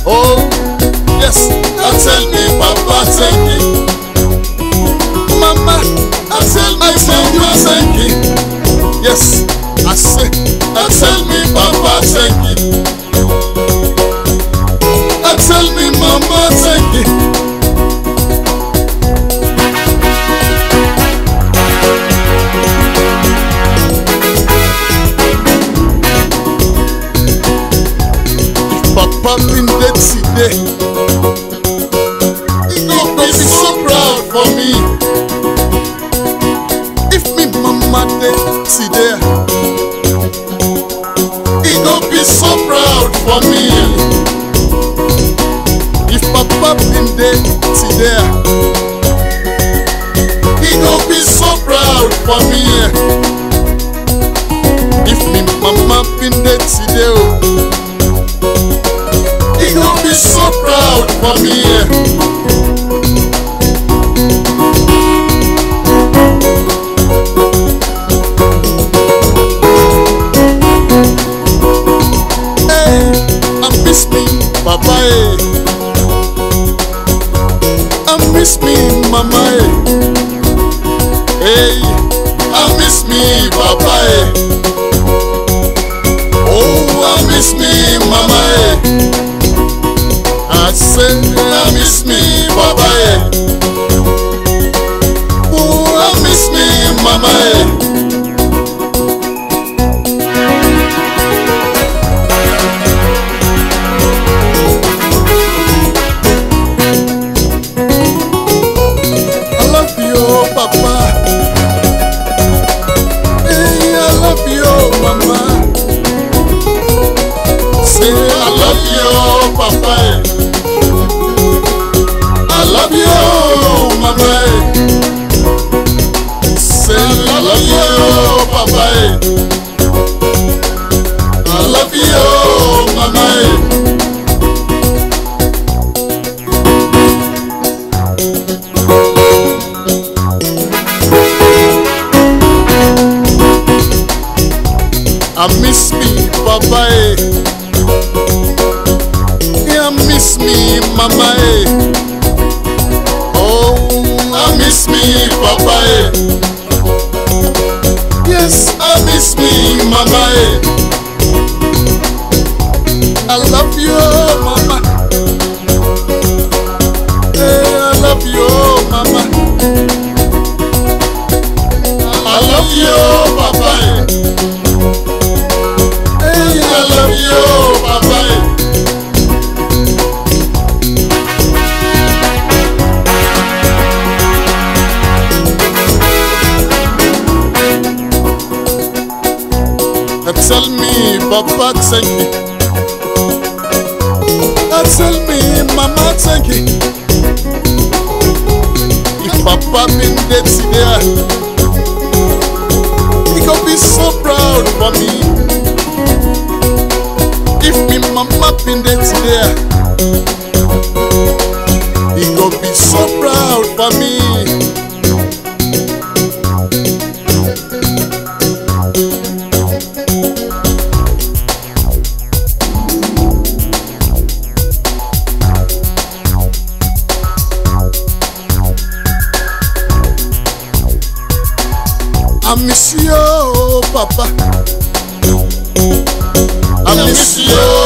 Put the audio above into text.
Oh, yes, I tell me, Papa, thank you. Mama, I tell me, Mama, thank you. Yes, I say, I tell me, Papa, thank you. I tell me, Mama, thank you. Papa been dead today. He gon' be so proud for me. If me mama dead today, he gon' be so proud for me. If Papa been dead today, he gon' be so proud for me. If me mama been dead today, he gon' be so proud for me. Hey, I miss me, Papa. I miss me, Mama. Hey, I miss me, Papa. Oh, I miss me, Mama. I say, I miss me, Papa. Oh, I miss me, Mama. I love you, Papa. Hey, I love you, Mama. Say, I love you, Papa. I love you, Mama. Say I love you, Papa. I love you, Mama. I miss me, Papa. Yeah, I miss me, Mama. I miss me, Papa. Yes, I miss me, Mama. I love you, Mama. Hey, I love you, Mama. I love you, Papa. Hey, I love you, Papa. Tell me, Papa, thank you. Tell me, Mama, thank you. If Papa been dead today, he gon' be so proud for me. If me Mama been dead today, he gon' be so proud for me. I miss you, Papa. I miss you.